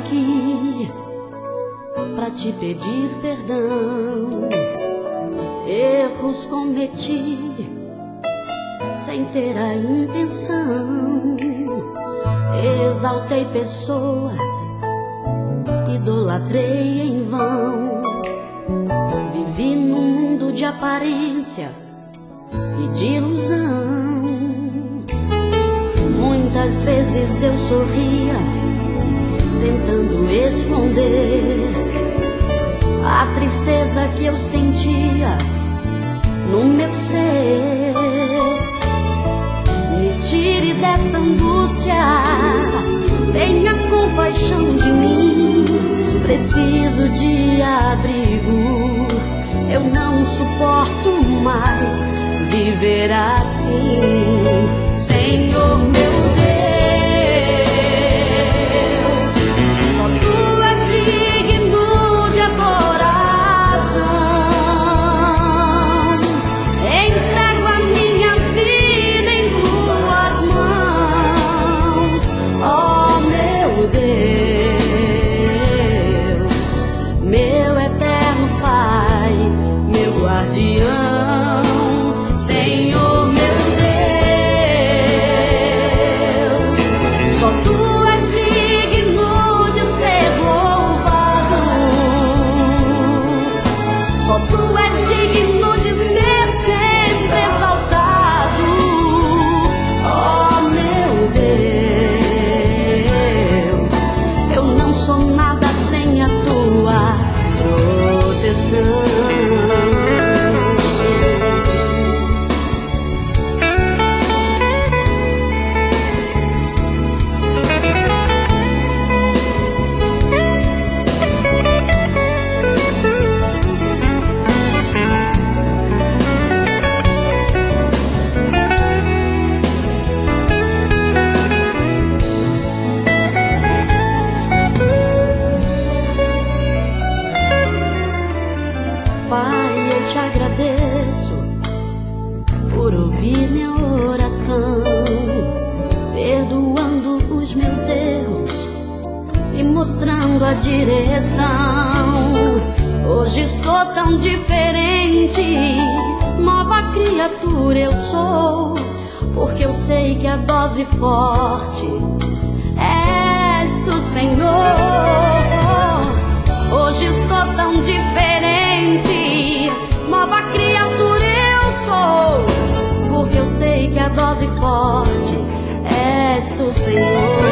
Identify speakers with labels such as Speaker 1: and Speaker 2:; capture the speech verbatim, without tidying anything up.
Speaker 1: aqui pra te pedir perdão. Erros cometi sem ter a intenção. Exaltei pessoas, idolatrei em vão. Vivi num mundo de aparência e de ilusão. Muitas vezes eu sorria, tentando esconder a tristeza que eu sentia no meu ser. Me tire dessa angústia, tenha compaixão de mim. Preciso de abrigo, eu não suporto mais viver assim. Senhor meu Deus, só Tu és digno de adoração. Entrego a minha vida em Tuas mãos, ó meu Deus, meu eterno Pai, meu guardião. Senhor meu Deus, só Tu és digno de ser louvado, só Tu és digno de ser sempre exaltado, ó meu Deus. Eu não sou nada sem a Tua proteção. Pai, eu te agradeço por ouvir minha oração, perdoando os meus erros e mostrando a direção. Hoje estou tão diferente, nova criatura eu sou, porque eu sei que a dose forte és Tu, Senhor. Hoje estou tão diferente, nova criatura eu sou, porque eu sei que a dose forte és Tu, Senhor.